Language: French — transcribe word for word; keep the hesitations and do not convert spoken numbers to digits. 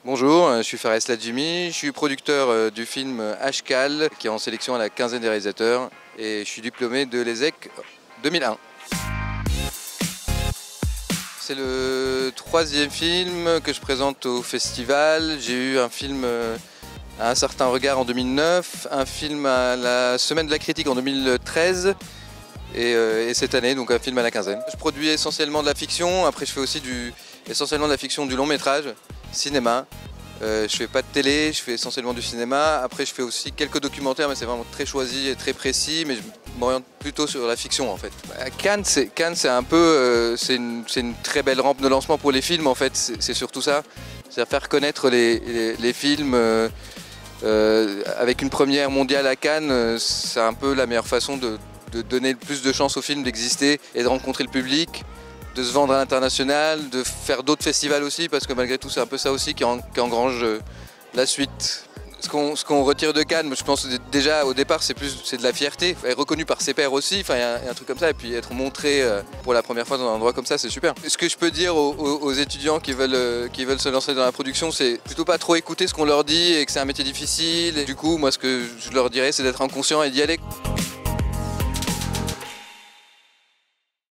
Bonjour, je suis Fares Ladjimi, je suis producteur du film Ashkal qui est en sélection à la quinzaine des réalisateurs et je suis diplômé de l'E S S E C deux mille un. C'est le troisième film que je présente au festival. J'ai eu un film à un certain regard en deux mille neuf, un film à la Semaine de la critique en deux mille treize et, euh, et cette année donc un film à la quinzaine. Je produis essentiellement de la fiction, après je fais aussi du, essentiellement de la fiction, du long métrage, cinéma. Euh, je fais pas de télé, je fais essentiellement du cinéma. Après je fais aussi quelques documentaires mais c'est vraiment très choisi et très précis, mais je m'oriente plutôt sur la fiction en fait. À Cannes c'est Cannes, c'est un peu, euh, c'est une, une très belle rampe de lancement pour les films en fait, c'est surtout ça. C'est faire connaître les, les, les films euh, euh, avec une première mondiale à Cannes, c'est un peu la meilleure façon de, de donner le plus de chances aux films d'exister et de rencontrer le public, de se vendre à l'international, de faire d'autres festivals aussi, parce que malgré tout c'est un peu ça aussi qui, en, qui engrange la suite. Ce qu'on ce qu'on retire de Cannes, je pense déjà au départ c'est plus c'est de la fierté, être reconnu par ses pairs aussi, enfin il y, y a un truc comme ça, et puis être montré pour la première fois dans un endroit comme ça, c'est super. Ce que je peux dire aux, aux étudiants qui veulent, qui veulent se lancer dans la production, c'est plutôt pas trop écouter ce qu'on leur dit et que c'est un métier difficile, et du coup moi ce que je leur dirais c'est d'être inconscient et d'y aller.